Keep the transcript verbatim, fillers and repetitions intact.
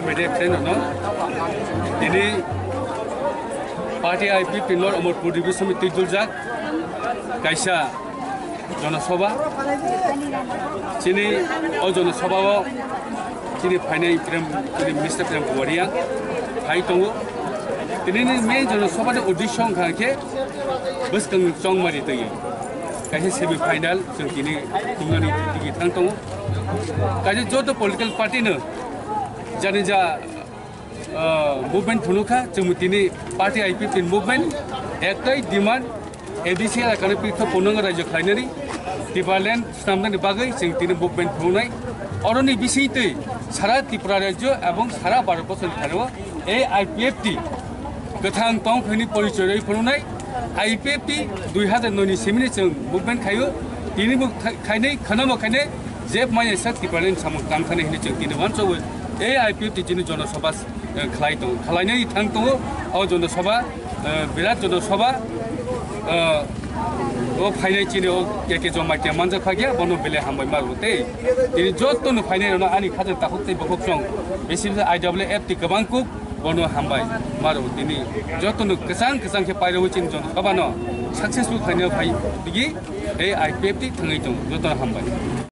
मेरे फ्रेंड नो ini party I P F lor amor puribi samiti duljak kaisa jonosoba chini o jonosoba o chini phainai Prem chini Mister Prem Reang hai tongo tini ni me jonosoba de audition khake bus kang chongmari tei kaisa semi final jong tini tungani tigi thang tongo kaisa jo to political party no jani ja movement thunukha jumutini party I P F movement ektai demand A D C la kana pitho ponang rajya khlainari Tibaland stamdani bagai jeng tini movement thunai oroni bisite sara Tripura rajya ebong sara bharatbosor thareo A I P F T gathang tong khani porichoy phunai I P F T two thousand nine semini jeng movement khayo tini bu khainai khanamo khainai jeb mai sak Tibaland samuk kam khane hini jeng tini wancho A I P F T jini jono sabas Khlaikha Khlaikha thang to au jono saba birat jono saba o phainai chini o keke joma ke Manjakha ge bono bele hambai marute ini jotto no phainai no ani khajan ta hokte bokok song basically I W F T kabangku bono hambai maru ini jotto no kesang kesang ke pairo chin jono saba no successful phainai phai digi A I P F T thangai jong jotto hambai